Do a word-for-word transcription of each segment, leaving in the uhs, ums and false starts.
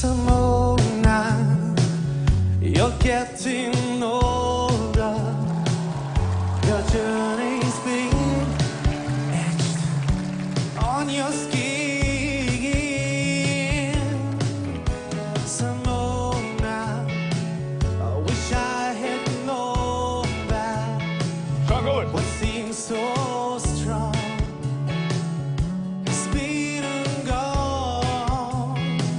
Simona, you're getting older. Your journey's been etched on your skin. Simona, I wish I had known that. Schon gut. What seems so strong is been and gone.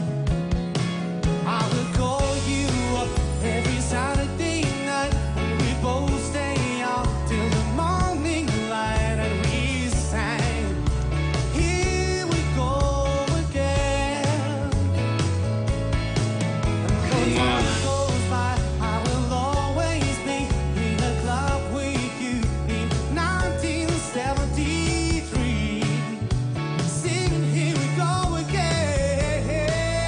I will call you up every Saturday night, and we both stay out till the morning light, and we sang. Here we go again. And though time goes by, I will always be in a club with you in nineteen seventy-three. Singing here we go again.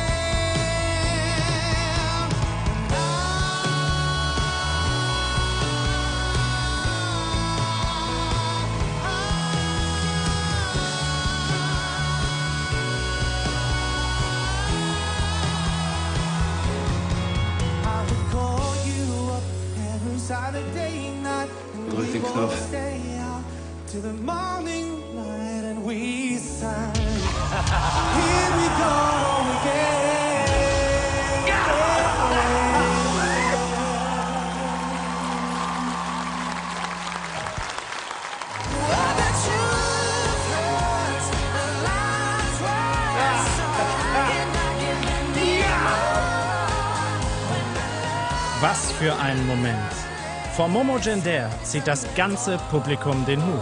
I would call you up every Saturday night, and Drück we den both Knopf. stay out till the morning light, and we sang. Here we go again. Was für ein Moment. Vor Momo Gender zieht das ganze Publikum den Hut.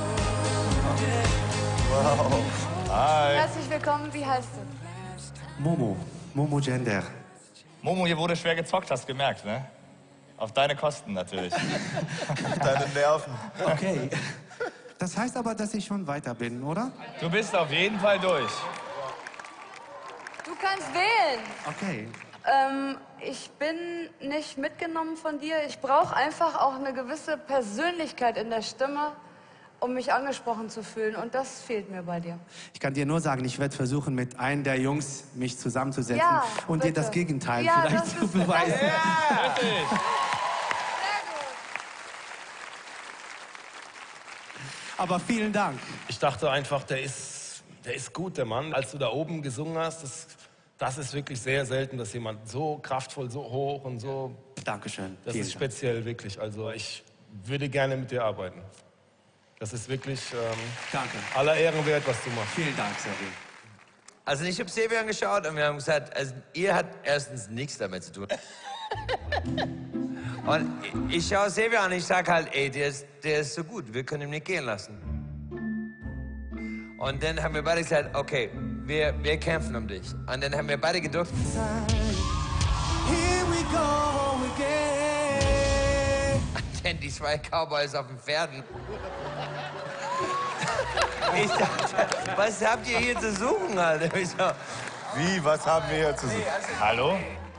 Hi. Herzlich willkommen, wie heißt du? Momo, Momo Gender. Momo, hier wurde schwer gezockt, hast gemerkt, ne? Auf deine Kosten natürlich. Deine Nerven. Okay. Das heißt aber, dass ich schon weiter bin, oder? Du bist auf jeden Fall durch. Du kannst wählen. Okay. Ähm, ich bin nicht mitgenommen von dir. Ich brauche einfach auch eine gewisse Persönlichkeit in der Stimme, um mich angesprochen zu fühlen. Und das fehlt mir bei dir. Ich kann dir nur sagen, ich werde versuchen, mit einem der Jungs mich zusammenzusetzen Ja, und bitte. dir das Gegenteil Ja, vielleicht das zu ist- beweisen. Richtig. Sehr gut. Aber vielen Dank. Ich dachte einfach, der ist, der ist gut, der Mann. Als du da oben gesungen hast, das, das ist wirklich sehr selten, dass jemand so kraftvoll, so hoch und so... Dankeschön. Das Vielen ist Dank. speziell, wirklich. Also ich würde gerne mit dir arbeiten. Das ist wirklich ähm, Danke. aller Ehren wert, was du machst. Vielen Dank, Sergej. Also ich habe Sevi angeschaut und wir haben gesagt, also ihr hat erstens nichts damit zu tun. Und ich, ich schaue Sevi an und ich sage halt, ey, der ist, der ist so gut, wir können ihn nicht gehen lassen. Und dann haben wir beide gesagt, okay, wir, wir kämpfen um dich. Und dann haben wir beide gedacht, Here we go again. denn die zwei Cowboys auf den Pferden. Ich dachte, was habt ihr hier zu suchen, Alter? Ich so, Wie, was haben wir hier zu suchen? Hallo?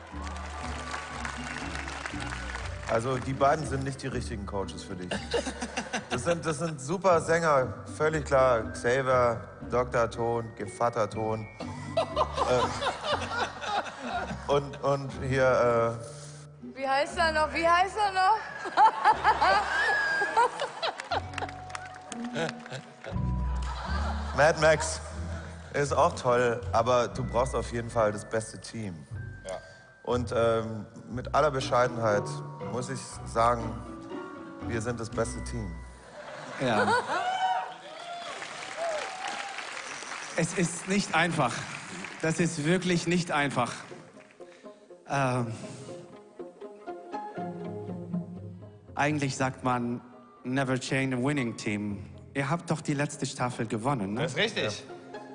Also die beiden sind nicht die richtigen Coaches für dich. Das sind, das sind super Sänger, völlig klar. Xavier, Doktor Ton, Gevatter Ton. äh, und, und hier, Wie heißt er noch? Wie heißt er noch? äh, Mad Max ist auch toll, aber du brauchst auf jeden Fall das beste Team. Ja. Und ähm, mit aller Bescheidenheit muss ich sagen, wir sind das beste Team. Ja. Es ist nicht einfach. Das ist wirklich nicht einfach. Ähm, eigentlich sagt man, never change a winning team. Ihr habt doch die letzte Staffel gewonnen, ne? Das ist richtig.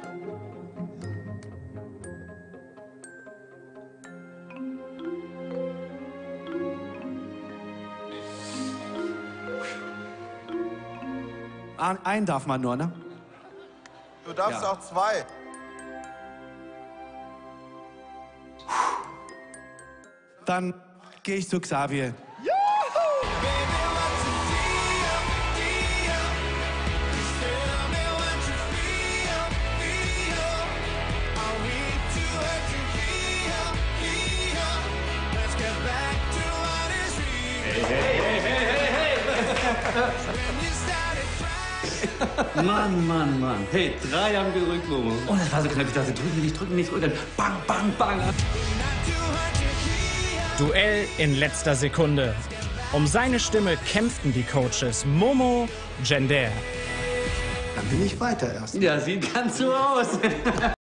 Ein- Einen darf man nur, ne? Du darfst Ja. auch zwei. Dann gehe ich zu Xavier. Mann, Mann, Mann. Hey, drei haben gerückt, Momo. Oh, das war so knapp. Ich dachte, drücken nicht, drücken nicht, drücken. Bang, bang, bang. Duell in letzter Sekunde. Um seine Stimme kämpften die Coaches Momo Gender. Dann bin ich weiter erst. Ja, sieht ganz so aus.